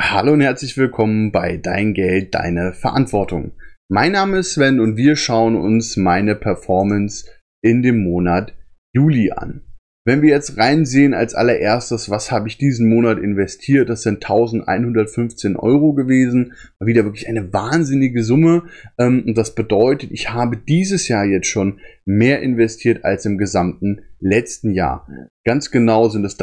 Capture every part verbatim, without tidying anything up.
Hallo und herzlich willkommen bei Dein Geld, deine Verantwortung. Mein Name ist Sven und wir schauen uns meine Performance in dem Monat Juli an. Wenn wir jetzt reinsehen als allererstes, was habe ich diesen Monat investiert, das sind eintausendeinhundertfünfzehn Euro gewesen, mal wieder wirklich eine wahnsinnige Summe, und das bedeutet, ich habe dieses Jahr jetzt schon mehr investiert als im gesamten letzten Jahr. Ganz genau sind es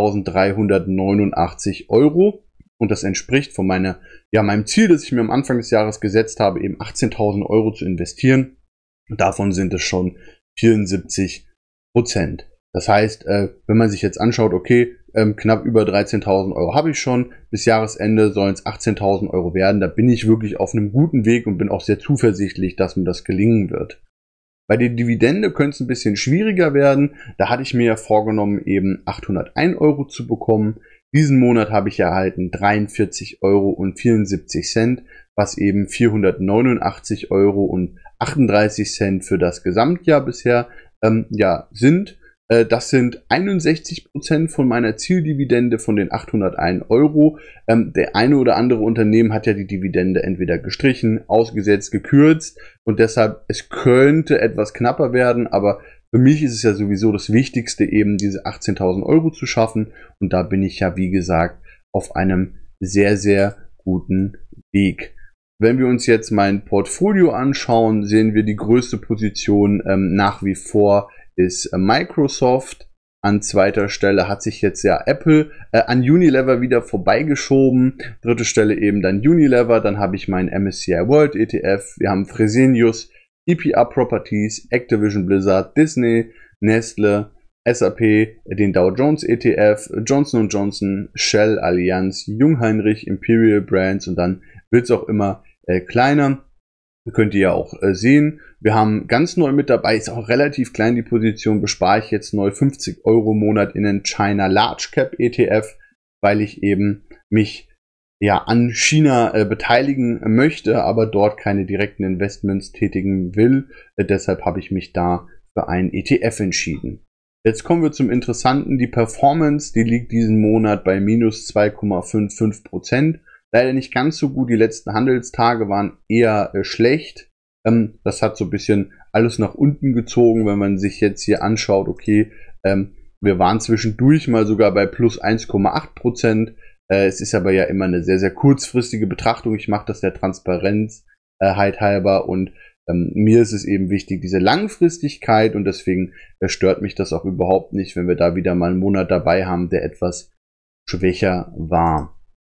dreizehntausenddreihundertneunundachtzig Euro. Und das entspricht von meiner, ja, meinem Ziel, das ich mir am Anfang des Jahres gesetzt habe, eben achtzehntausend Euro zu investieren. Und davon sind es schon vierundsiebzig Prozent. Das heißt, äh, wenn man sich jetzt anschaut, okay, ähm, knapp über dreizehntausend Euro habe ich schon, bis Jahresende sollen es achtzehntausend Euro werden. Da bin ich wirklich auf einem guten Weg und bin auch sehr zuversichtlich, dass mir das gelingen wird. Bei der Dividende könnte es ein bisschen schwieriger werden. Da hatte ich mir ja vorgenommen, eben achthundertein Euro zu bekommen. Diesen Monat habe ich erhalten dreiundvierzig Euro und vierundsiebzig Cent, was eben vierhundertneunundachtzig Euro und achtunddreißig Cent für das Gesamtjahr bisher ähm, ja, sind. Äh, das sind einundsechzig Prozent von meiner Zieldividende von den achthundertein Euro. Ähm, der eine oder andere Unternehmen hat ja die Dividende entweder gestrichen, ausgesetzt, gekürzt und deshalb, es könnte etwas knapper werden, aber für mich ist es ja sowieso das Wichtigste, eben diese achtzehntausend Euro zu schaffen. Und da bin ich ja, wie gesagt, auf einem sehr, sehr guten Weg. Wenn wir uns jetzt mein Portfolio anschauen, sehen wir, die größte Position ähm, nach wie vor ist äh, Microsoft. An zweiter Stelle hat sich jetzt ja Apple äh, an Unilever wieder vorbeigeschoben. Dritte Stelle eben dann Unilever. Dann habe ich meinen M S C I World E T F. Wir haben Fresenius, E P R Properties, Activision Blizzard, Disney, Nestle, S A P, den Dow Jones E T F, Johnson und Johnson, Shell, Allianz, Jungheinrich, Imperial Brands und dann wird es auch immer äh, kleiner. Könnt ihr ja auch äh, sehen. Wir haben ganz neu mit dabei, ist auch relativ klein die Position, bespare ich jetzt neu fünfzig Euro im Monat in den China Large Cap E T F, weil ich eben mich ja an China äh, beteiligen möchte, aber dort keine direkten Investments tätigen will. Äh, deshalb habe ich mich da für einen E T F entschieden. Jetzt kommen wir zum Interessanten. Die Performance, die liegt diesen Monat bei minus zwei Komma fünfundfünfzig Prozent. Leider nicht ganz so gut. Die letzten Handelstage waren eher äh, schlecht. Ähm, das hat so ein bisschen alles nach unten gezogen, wenn man sich jetzt hier anschaut, okay, ähm, wir waren zwischendurch mal sogar bei plus eins Komma acht Prozent. Es ist aber ja immer eine sehr, sehr kurzfristige Betrachtung. Ich mache das der Transparenz äh, halt halber und ähm, mir ist es eben wichtig, diese Langfristigkeit und deswegen äh, stört mich das auch überhaupt nicht, wenn wir da wieder mal einen Monat dabei haben, der etwas schwächer war.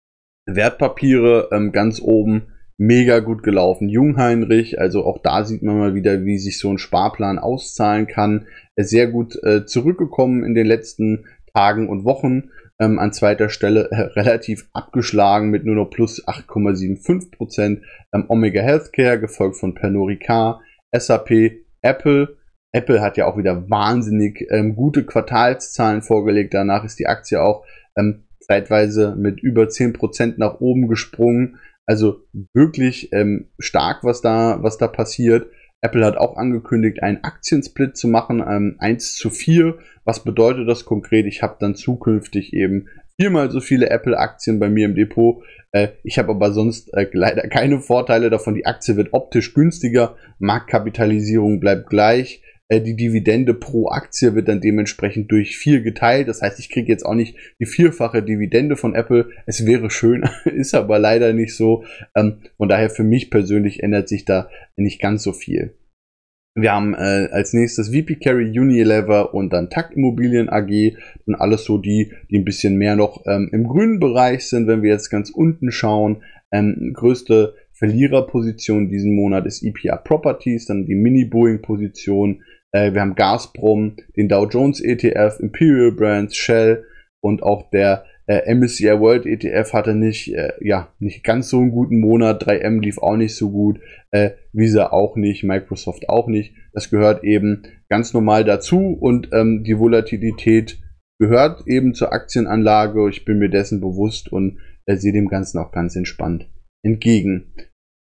Wertpapiere ähm, ganz oben, mega gut gelaufen. Jungheinrich, also auch da sieht man mal wieder, wie sich so ein Sparplan auszahlen kann. Äh, sehr gut äh, zurückgekommen in den letzten Tagen und Wochen. Ähm, an zweiter Stelle äh, relativ abgeschlagen mit nur noch plus acht Komma fünfundsiebzig Prozent. Ähm, Omega Healthcare, gefolgt von Pernod Ricard, S A P, Apple. Apple hat ja auch wieder wahnsinnig ähm, gute Quartalszahlen vorgelegt. Danach ist die Aktie auch ähm, zeitweise mit über zehn Prozent nach oben gesprungen. Also wirklich ähm, stark, was da, was da passiert. Apple hat auch angekündigt, einen Aktiensplit zu machen, ähm, eins zu vier. Was bedeutet das konkret? Ich habe dann zukünftig eben viermal so viele Apple-Aktien bei mir im Depot. Äh, ich habe aber sonst äh, leider keine Vorteile davon. Die Aktie wird optisch günstiger, Marktkapitalisierung bleibt gleich. Äh, die Dividende pro Aktie wird dann dementsprechend durch vier geteilt. Das heißt, ich kriege jetzt auch nicht die vierfache Dividende von Apple. Es wäre schön, ist aber leider nicht so. Ähm, von daher für mich persönlich ändert sich da nicht ganz so viel. Wir haben äh, als nächstes V P Carry, Unilever und dann Takt Immobilien A G und alles so die, die ein bisschen mehr noch ähm, im grünen Bereich sind. Wenn wir jetzt ganz unten schauen, ähm, größte Verliererposition diesen Monat ist E P R Properties, dann die Mini-Boeing-Position. Äh, wir haben Gazprom, den Dow Jones E T F, Imperial Brands, Shell und auch der äh, M S C I World E T F hatte nicht, äh, ja, nicht ganz so einen guten Monat. drei M lief auch nicht so gut. Äh, Visa auch nicht, Microsoft auch nicht. Das gehört eben ganz normal dazu und ähm, die Volatilität gehört eben zur Aktienanlage. Ich bin mir dessen bewusst und äh, sehe dem Ganzen auch ganz entspannt entgegen.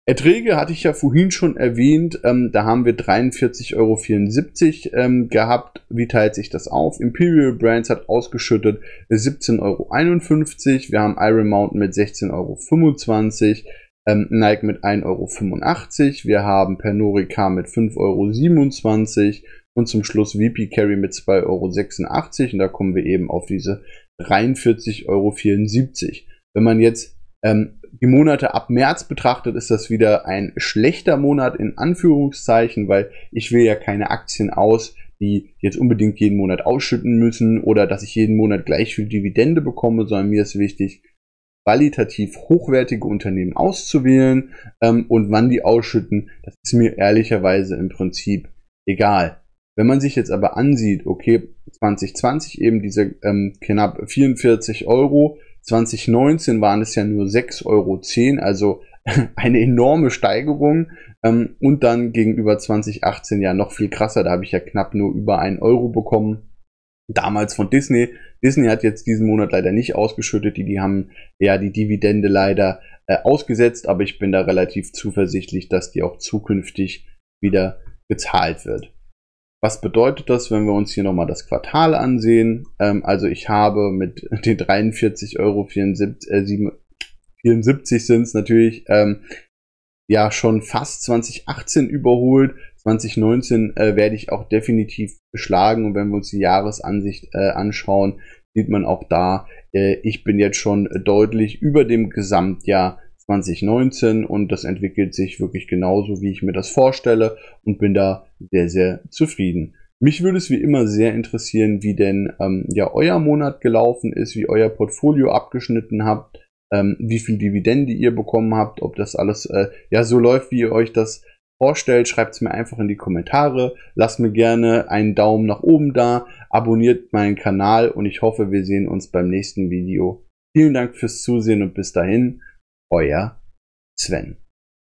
Erträge hatte ich ja vorhin schon erwähnt, ähm, da haben wir dreiundvierzig Euro vierundsiebzig ähm, gehabt. Wie teilt sich das auf? Imperial Brands hat ausgeschüttet siebzehn Euro einundfünfzig, wir haben Iron Mountain mit sechzehn Euro fünfundzwanzig, ähm, Nike mit ein Euro fünfundachtzig, wir haben Pernod Ricard mit fünf Euro siebenundzwanzig und zum Schluss V P Carry mit zwei Euro sechsundachtzig und da kommen wir eben auf diese dreiundvierzig Euro vierundsiebzig. Wenn man jetzt ähm, die Monate ab März betrachtet, ist das wieder ein schlechter Monat in Anführungszeichen, weil ich wähle ja keine Aktien aus, die jetzt unbedingt jeden Monat ausschütten müssen oder dass ich jeden Monat gleich viel Dividende bekomme, sondern mir ist wichtig, qualitativ hochwertige Unternehmen auszuwählen ähm, und wann die ausschütten, das ist mir ehrlicherweise im Prinzip egal. Wenn man sich jetzt aber ansieht, okay, zwanzig zwanzig eben diese ähm, knapp vierundvierzig Euro, zwanzig neunzehn waren es ja nur sechs Euro zehn, also eine enorme Steigerung ähm, und dann gegenüber zwanzig achtzehn ja noch viel krasser, da habe ich ja knapp nur über einen Euro bekommen, damals von Disney. Disney hat jetzt diesen Monat leider nicht ausgeschüttet, die, die haben ja die Dividende leider äh, ausgesetzt, aber ich bin da relativ zuversichtlich, dass die auch zukünftig wieder gezahlt wird. Was bedeutet das, wenn wir uns hier nochmal das Quartal ansehen? Ähm, also ich habe mit den dreiundvierzig Euro vierundsiebzig, äh, vierundsiebzig sind es natürlich, ähm, ja schon fast zwanzig achtzehn überholt. zwanzig neunzehn äh, werde ich auch definitiv beschlagen und wenn wir uns die Jahresansicht äh, anschauen, sieht man auch da, äh, ich bin jetzt schon deutlich über dem Gesamtjahr zwanzig neunzehn und das entwickelt sich wirklich genauso, wie ich mir das vorstelle und bin da sehr, sehr zufrieden. Mich würde es wie immer sehr interessieren, wie denn ähm, ja euer Monat gelaufen ist, wie euer Portfolio abgeschnitten habt, ähm, wie viel Dividende ihr bekommen habt, ob das alles äh, ja so läuft, wie ihr euch das vorstellt. Schreibt es mir einfach in die Kommentare, lasst mir gerne einen Daumen nach oben da, abonniert meinen Kanal und ich hoffe, wir sehen uns beim nächsten Video. Vielen Dank fürs Zusehen und bis dahin. Euer Sven.